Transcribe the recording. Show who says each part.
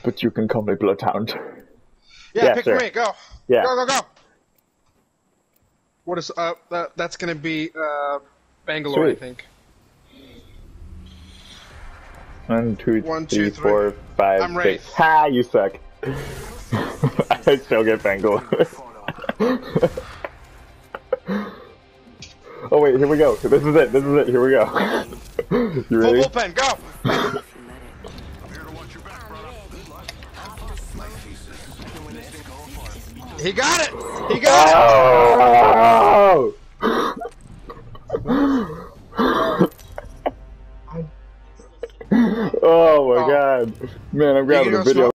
Speaker 1: But you can call me Bloodhound.
Speaker 2: Yeah, pick
Speaker 1: sure.
Speaker 2: for me. Go.
Speaker 1: Yeah.
Speaker 2: Go. What is that's gonna be Bangalore,
Speaker 1: Sweet.
Speaker 2: I think.
Speaker 1: 1, 2,
Speaker 2: 1,
Speaker 1: 3,
Speaker 2: 2,
Speaker 1: 4, 5,
Speaker 2: I'm ready.
Speaker 1: 6. Ha! You suck. I still get Bangalore. Oh wait, here we go. This is it. Here we go. You ready?
Speaker 2: Full bullpen, go! He got it! He got
Speaker 1: Oh! Oh my god. Man, I'm grabbing a video.